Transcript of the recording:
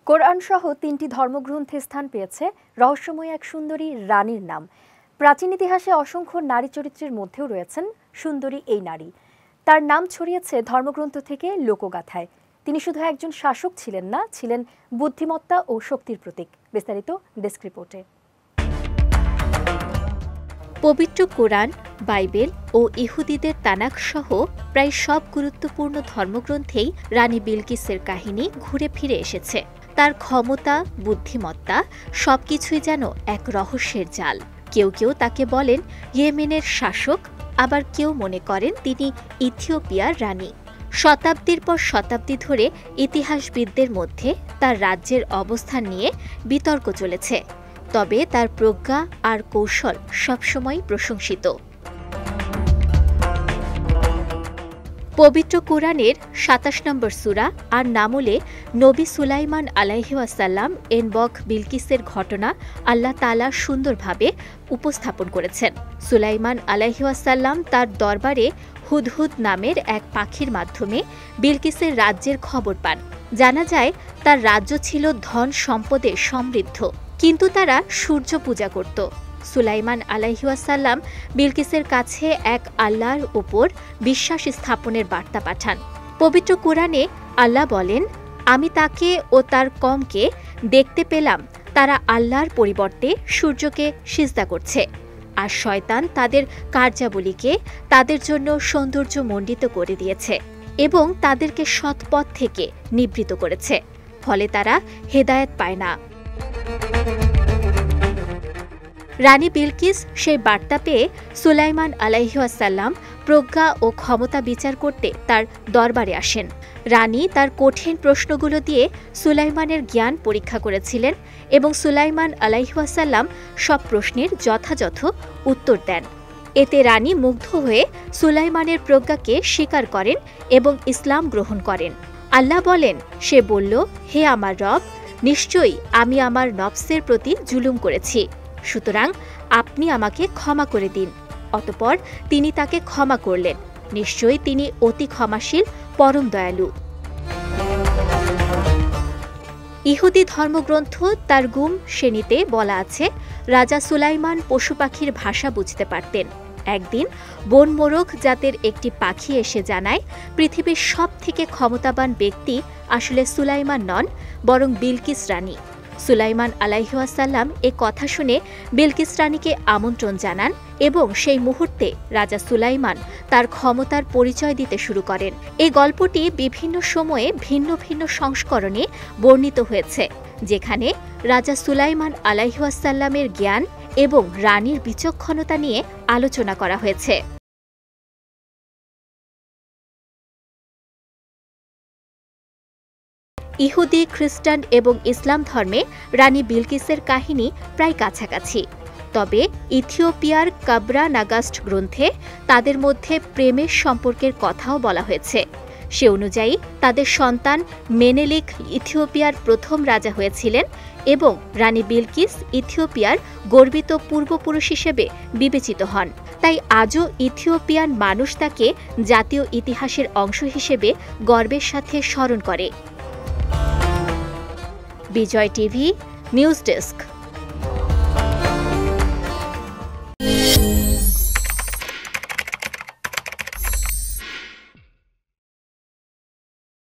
রআনসহ ৩টি ধর্মগ্রন্থে স্থান পেয়েছে রহস্যময় এক সুন্দরী রানীর নাম। প্রাচীন ইতিহাসে অসংখ্য নারী চরিত্রের মধ্যেও রয়েছেন সুন্দরী এই নারী। তার নাম ছড়িয়েছে ধর্মগ্রন্থ থেকে লোকগাথায়। তিনি শুধু একজন শাসক ছিলেন না, ছিলেন বুদ্ধিমত্তা ও শক্তির প্রতীক। বিস্তারিত ডেস্ক রিপোর্টে। পবিত্র কোরআন, বাইবেল ও ইহুদিদের তানাখ সহ প্রায় সব গুরুত্বপূর্ণ ধর্মগ্রন্থেই রানী বিলকিসের কাহিনী ঘুরে ফিরে এসেছে। তার ক্ষমতা, বুদ্ধিমত্তা সবকিছুই যেন এক রহস্যের জাল। কেউ কেউ তাকে বলেন ইয়েমেনের শাসক, আবার কেউ মনে করেন তিনি ইথিওপিয়ার রানী। শতাব্দীর পর শতাব্দী ধরে ইতিহাসবিদদের মধ্যে তার রাজ্যের অবস্থান নিয়ে বিতর্ক চলেছে, তবে তার প্রজ্ঞা আর কৌশল সবসময় প্রশংসিত। পবিত্র কোরআনের ২৭ নম্বর সূরা আর নামলে নবী সুলাইমান আলাইহিওয়াসাল্লাম এনবগ বিলকিসের ঘটনা আল্লাহ তাআলা সুন্দরভাবে উপস্থাপন করেছেন। সুলাইমান আলাইহিওয়াসাল্লাম তার দরবারে হুদহুদ নামের এক পাখির মাধ্যমে বিলকিসের রাজ্যের খবর পান। জানা যায় তার রাজ্য ছিল ধন সম্পদে সমৃদ্ধ, কিন্তু তারা সূর্য পূজা করত। সুলাইমান আলাইহিওয়াসাল্লাম বিলকিসের কাছে এক আল্লাহর উপর বিশ্বাস স্থাপনের বার্তা পাঠান। পবিত্র কোরআনে আল্লাহ বলেন, আমি তাকে ও তার কওমকে দেখতে পেলাম তারা আল্লাহর পরিবর্তে সূর্যকে সিজদা করছে, আর শয়তান তাদের কার্যাবলীকে তাদের জন্য সৌন্দর্যমণ্ডিত করে দিয়েছে এবং তাদেরকে সৎপথ থেকে নিবৃত করেছে, ফলে তারা হেদায়েত পায় না। রানী বিলকিস সেই বার্তা পেয়ে সুলাইমান আলাইহিওয়াসাল্লাম প্রজ্ঞা ও ক্ষমতা বিচার করতে তার দরবারে আসেন। রানী তার কঠিন প্রশ্নগুলো দিয়ে সুলাইমানের জ্ঞান পরীক্ষা করেছিলেন এবং সুলাইমান আলাইহিওয়াসাল্লাম সব প্রশ্নের যথাযথ উত্তর দেন। এতে রানী মুগ্ধ হয়ে সুলাইমানের প্রজ্ঞাকে স্বীকার করেন এবং ইসলাম গ্রহণ করেন। আল্লাহ বলেন, সে বলল, হে আমার রব, নিশ্চয়ই আমি আমার নফসের প্রতি জুলুম করেছি, সুতরাং আপনি আমাকে ক্ষমা করে দিন। অতঃপর তিনি তাকে ক্ষমা করলেন। নিশ্চয়ই তিনি অতি ক্ষমাশীল, পরম দয়ালু। ইহুদি ধর্মগ্রন্থ তারগুম শ্রেণীতে বলা আছে, রাজা সুলাইমান পশু পাখির ভাষা বুঝতে পারতেন। একদিন বন মোরগ জাতের একটি পাখি এসে জানায়, পৃথিবীর সব থেকে ক্ষমতাবান ব্যক্তি আসলে সুলাইমান নন, বরং বিলকিস রানী। সুলাইমান আলাইহিওয়াসাল্লাম এ কথা শুনে বিলকিস রানীকে আমন্ত্রণ জানান এবং সেই মুহূর্তে রাজা সুলাইমান তার ক্ষমতার পরিচয় দিতে শুরু করেন। এই গল্পটি বিভিন্ন সময়ে ভিন্ন ভিন্ন সংস্করণে বর্ণিত হয়েছে, যেখানে রাজা সুলাইমান আলাইহিওয়াসাল্লামের জ্ঞান এবং রানীর বিচক্ষণতা নিয়ে আলোচনা করা হয়েছে। ইহুদি, খ্রিস্টান এবং ইসলাম ধর্মে রানী বিলকিসের কাহিনী প্রায় কাছাকাছি, তবে ইথিওপিয়ার কাবরা নাগাস্ট গ্রন্থে তাদের মধ্যে প্রেমের সম্পর্কের কথাও বলা হয়েছে। সে অনুযায়ী তাদের সন্তান মেনেলিক ইথিওপিয়ার প্রথম রাজা হয়েছিলেন এবং রানী বিলকিস ইথিওপিয়ার গর্বিত পূর্বপুরুষ হিসেবে বিবেচিত হন। তাই আজও ইথিওপিয়ান মানুষ তাকে জাতীয় ইতিহাসের অংশ হিসেবে গর্বের সাথে স্মরণ করে। Bijoy TV news desk.